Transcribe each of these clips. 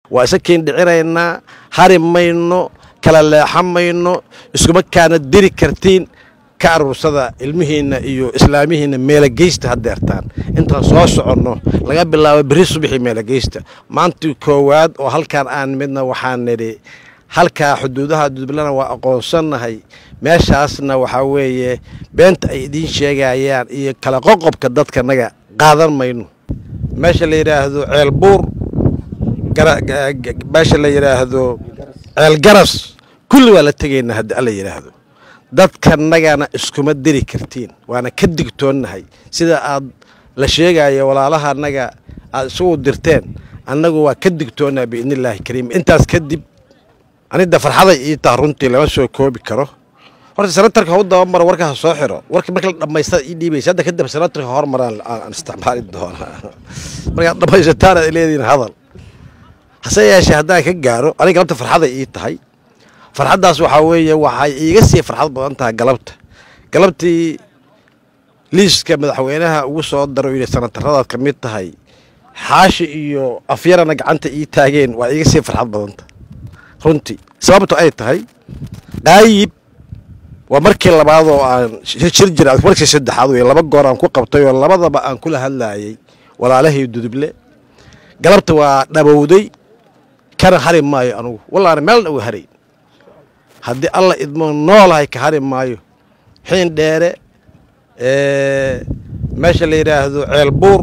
وأسكين دعينا هارم ماينو كلا لحمينو اسكما كانت ديري كرتين كارو صدا المهين إيو إسلاميين ميلا جيست هدرتان انت صوص عنه لقى بالله بريسو بحي ميلا جيست ما انتو كواد وهل كان آن مدنا وحان نري هل كا حدودها حدود بلنا وأقوصنا هاي ماشي أصنا وحاوية بنت أيدين شيغايان إيو كلا قوقب كداد كنغا قادر ماينو ماشي اللي يراهدو عيلبور ماشي اللي يراهدو عيلقرس كل ولا تجينا هاد الله يراهدو dadka nagana iskuma diri kartiin waana ka digtoonahay sida aad la sheegayo walaalaha naga aad soo dirteen annagu waa ka digtoonaa biidnillaahi kariim intaas kadib anida farxada ii taa runtii lama soo koobi karo horta sanatarka hawda mar warka soo xiro warka marka la dhamaysta ii dhiibaysa hadda kadib sanatarka hormaraan aan isticmaali doonaa marka dhamaysataan leedin hadal hase yeeshee haddaan ka gaaro aniga galabta farxada ii tahay farxadaas waxa weeye waxay iiga sii farxad badan tahay galabtii liiska madaxweynaha ugu soo daro iyo sanatarada ka mid tahay xaashi iyo afyarana gacanta ii taageen waa iiga sii farxad badan tahay runtii sababtu ay tahay qaayib waa markii labaad oo aan shir jira markii saddexaad oo laba goor aan ku qabtay oo labadaba aan kula hadlaayay walaalahay duduble galabta waa dhabowday kana harin maayo anigu wallahi meel dhow haray haddii alla idmo noolahay ka hari maayo xiin dheere meesha la yiraahdo ceelbuur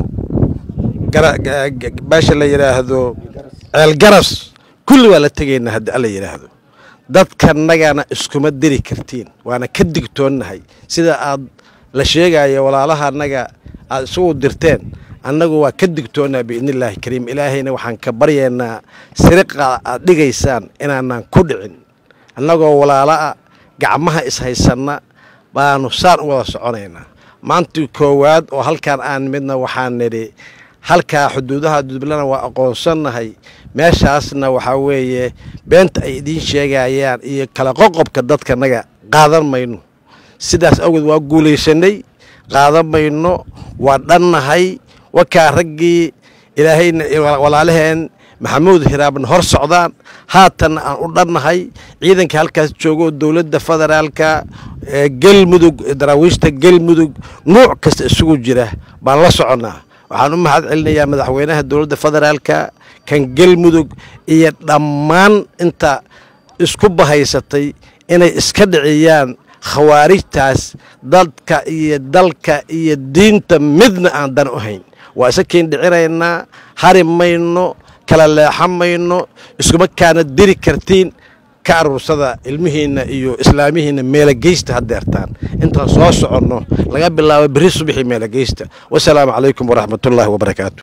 meesha la yiraahdo ceelgaras kulli waa la tegaynaa haddii alla yiraahdo dadka nagana iskuma diri kartiin waana ka digtoonahay sida aad la sheegayo walaalaha naga aad soo dirteen annagu waa ka digtoonaa biidnillaahi kariim ilaahayna waxaan ka baryaynaa siriqa aad dhigaysaan inaanan ku dhicin annagoo walaalaha gacmaha ishaysanna baanu saan u wada soconaynaa maantii koowaad oo halkaan aan midna waxaan nidhi halkaa xuduudaha xudud bilana waa aqoonsanahay meeshaasna waxaa weeye beenta ay idiin sheegayaan iyo kala qoqobka dadka naga qaadan mayno sidaas awgeed waa guulaysanay qaadan mayno waa dhannahay wakaa raggii ilaahayna walaalaheen maxamuud hiraabna hor socdaan haatan aan u dhannahay ciidanka halkaas joogo dowladda federaalka galmudug daraawiishta galmudug nooc kasta isugu jira baan la soconaa waxaan u mahad celinayaa madaxweynaha dowladda federaalka kan galmudug iyo dhammaan inta isku bahaysatay inay iska dhiciyaan khawaarijtaas dadka iyo dalka iyo diinta midna aan dan u hayn waa isakiin dhicinaynaa harim mayno kala leexamayno iskuma kaanad diri kartiin كارو صدا المهين إيو إسلاميين ميلا جيست هدرتان انت صوص عنه لقى بالله بريسو بحي ميلا جيست والسلام عليكم ورحمة الله وبركاته.